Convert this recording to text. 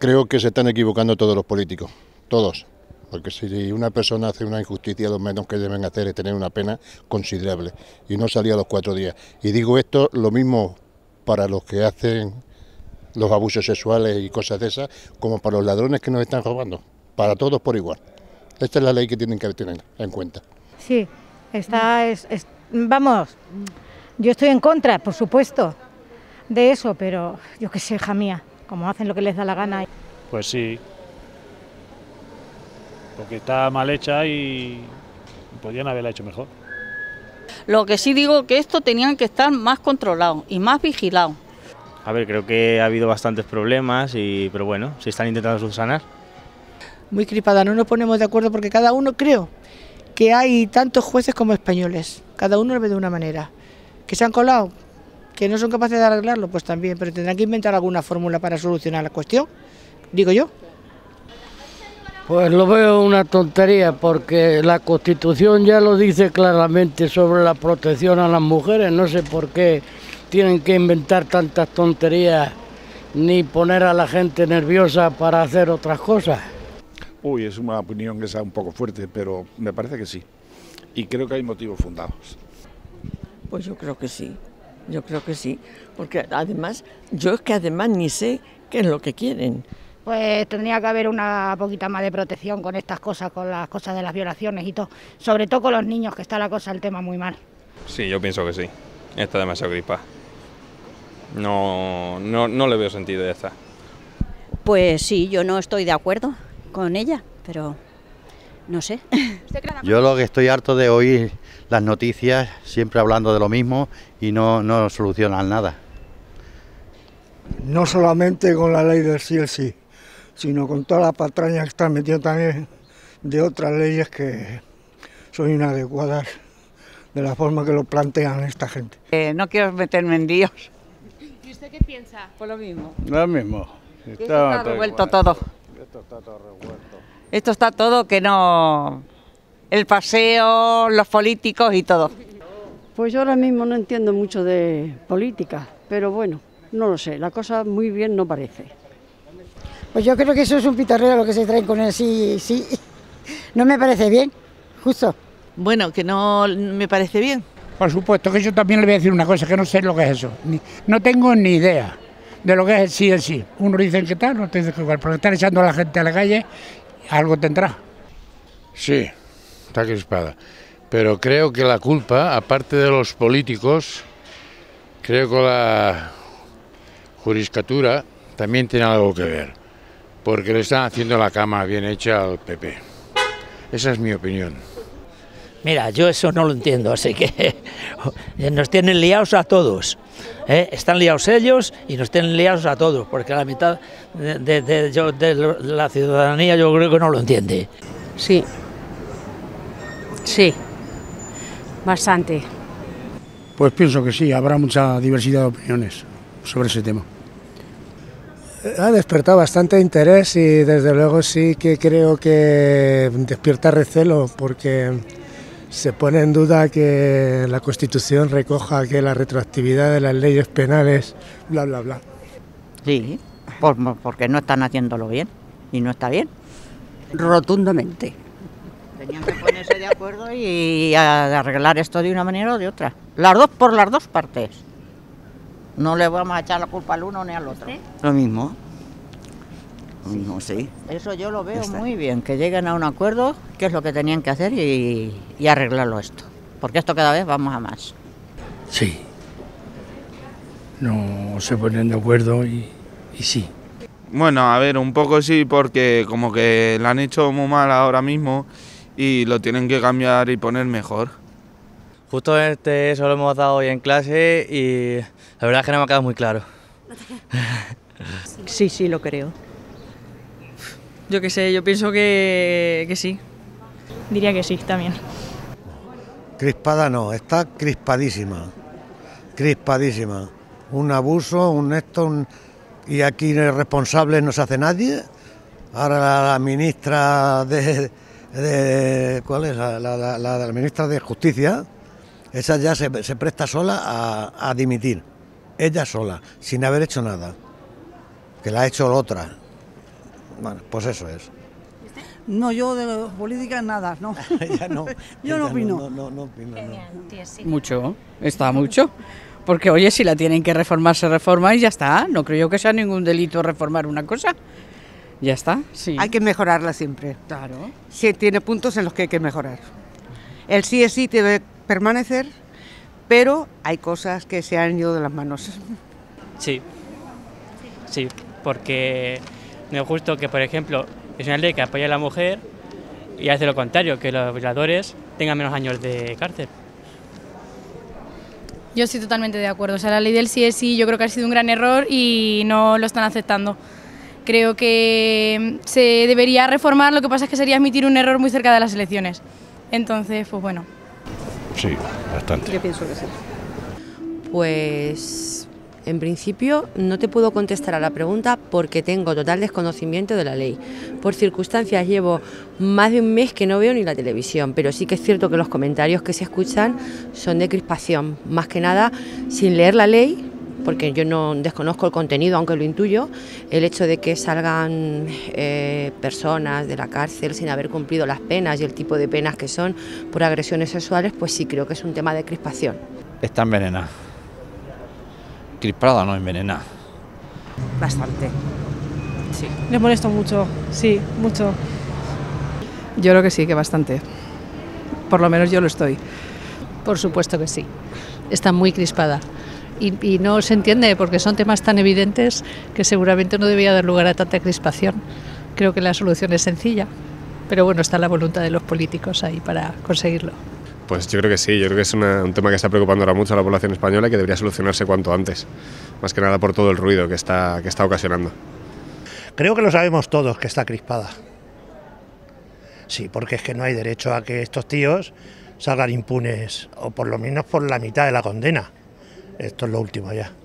Creo que se están equivocando todos los políticos, todos. Porque si una persona hace una injusticia, lo menos que deben hacer es tener una pena considerable y no salir a los 4 días. Y digo esto lo mismo para los que hacen los abusos sexuales y cosas de esas, como para los ladrones que nos están robando. Para todos por igual. Esta es la ley que tienen que tener en cuenta. Sí, vamos, yo estoy en contra, por supuesto, de eso, pero yo qué sé, hija mía, como hacen lo que les da la gana. Pues sí, porque está mal hecha y podrían haberla hecho mejor. Lo que sí digo que esto tenían que estar más controlado y más vigilado. A ver, creo que ha habido bastantes problemas, pero bueno, se están intentando subsanar. Muy crispada, no nos ponemos de acuerdo porque cada uno, creo que hay tantos jueces como españoles, cada uno lo ve de una manera. Que se han colado, que no son capaces de arreglarlo, pues también, pero tendrán que inventar alguna fórmula para solucionar la cuestión, digo yo. Pues lo veo una tontería porque la Constitución ya lo dice claramente sobre la protección a las mujeres, no sé por qué tienen que inventar tantas tonterías ni poner a la gente nerviosa para hacer otras cosas. Uy, es una opinión que sea un poco fuerte, pero me parece que sí. Y creo que hay motivos fundados. Pues yo creo que sí, porque además, yo es que además ni sé qué es lo que quieren. Pues tendría que haber una poquita más de protección con estas cosas, con las cosas de las violaciones y todo, sobre todo con los niños, que está la cosa, el tema muy mal. Sí, yo pienso que sí, está demasiado crispada. No le veo sentido, ya está. Pues sí, yo no estoy de acuerdo con ella, pero no sé. Yo lo que estoy harto de oír las noticias siempre hablando de lo mismo y no solucionan nada. No solamente con la ley del sí el sí, sino con toda la patraña que están metiendo también de otras leyes que son inadecuadas de la forma que lo plantean esta gente. No quiero meterme en líos. ¿Y usted qué piensa? Pues lo mismo. Lo mismo. Está revuelto todo. Esto está todo revuelto. Esto está todo que no... El paseo, los políticos y todo. Pues yo ahora mismo no entiendo mucho de política, pero bueno, no lo sé, la cosa muy bien no parece. Pues yo creo que eso es un pitorreo lo que se traen con el sí. No me parece bien, justo. Bueno, que no me parece bien. Por supuesto que yo también le voy a decir una cosa, que no sé lo que es eso. No tengo ni idea de lo que es el sí. Unos dicen que tal, otros dicen que igual, porque están echando a la gente a la calle, algo tendrá. Sí, está crispada. Pero creo que la culpa, aparte de los políticos, creo que la judicatura también tiene algo que ver, porque le están haciendo la cama bien hecha al PP. Esa es mi opinión. Mira, yo eso no lo entiendo, así que nos tienen liados a todos. Están liados ellos y nos tienen liados a todos, porque la mitad de la ciudadanía yo creo que no lo entiende. Sí, bastante. Pues pienso que sí, habrá mucha diversidad de opiniones sobre ese tema. Ha despertado bastante interés y desde luego sí que creo que despierta recelo porque se pone en duda que la Constitución recoja que la retroactividad de las leyes penales, bla, bla, bla. Sí, porque no están haciéndolo bien y no está bien. Rotundamente. Tenían que ponerse de acuerdo y arreglar esto de una manera o de otra. Por las dos partes. No le vamos a echar la culpa al uno ni al otro. Lo mismo. Sí. Eso yo lo veo muy bien, que lleguen a un acuerdo, que es lo que tenían que hacer y arreglarlo esto. Porque esto cada vez vamos a más. Sí. No se ponen de acuerdo y sí. Bueno, a ver, un poco sí, porque como que la han hecho muy mal ahora mismo y lo tienen que cambiar y poner mejor. Justo eso lo hemos dado hoy en clase y la verdad es que no me ha quedado muy claro. Sí, lo creo. Yo qué sé, yo pienso que sí. Diría que sí, también. Crispada no, está crispadísima. Un abuso, y aquí responsables no se hace nadie. Ahora la ministra ¿cuál es? La ministra de Justicia, esa ya se presta sola a dimitir. Ella sola, sin haber hecho nada. Que la ha hecho la otra. Bueno, pues eso es. No, yo de política nada, no. Ya no. Yo no opino. No opino, no. Mucho, está mucho. Porque, oye, si la tienen que reformar, se reforma y ya está. No creo que sea ningún delito reformar una cosa. Ya está, sí. Hay que mejorarla siempre. Claro. Sí, tiene puntos en los que hay que mejorar. El sí es sí debe permanecer, pero hay cosas que se han ido de las manos. Sí, sí, porque no es justo que, por ejemplo, es una ley que apoya a la mujer y hace lo contrario, que los violadores tengan menos años de cárcel. Yo estoy totalmente de acuerdo. O sea, la ley del sí es sí, yo creo que ha sido un gran error y no lo están aceptando. Creo que se debería reformar, lo que pasa es que sería admitir un error muy cerca de las elecciones. Entonces, pues bueno. Sí, bastante. Yo pienso que sí. Pues en principio no te puedo contestar a la pregunta porque tengo total desconocimiento de la ley. Por circunstancias llevo más de un mes que no veo ni la televisión, pero sí que es cierto que los comentarios que se escuchan son de crispación, más que nada sin leer la ley, porque yo no desconozco el contenido, aunque lo intuyo. El hecho de que salgan personas de la cárcel sin haber cumplido las penas y el tipo de penas que son por agresiones sexuales, pues sí creo que es un tema de crispación. Está envenenada. Crispada, no envenenada. Bastante. Sí. Les molesta mucho, sí, mucho. Yo creo que sí, que bastante. Por lo menos yo lo estoy. Por supuesto que sí. Está muy crispada. Y no se entiende porque son temas tan evidentes que seguramente no debía dar lugar a tanta crispación. Creo que la solución es sencilla, pero bueno, está la voluntad de los políticos ahí para conseguirlo. Pues yo creo que sí, yo creo que es un tema que está preocupando ahora mucho a la población española y que debería solucionarse cuanto antes, más que nada por todo el ruido que está ocasionando. Creo que lo sabemos todos que está crispada. Sí, porque es que no hay derecho a que estos tíos salgan impunes, o por lo menos por la mitad de la condena. Esto es lo último ya.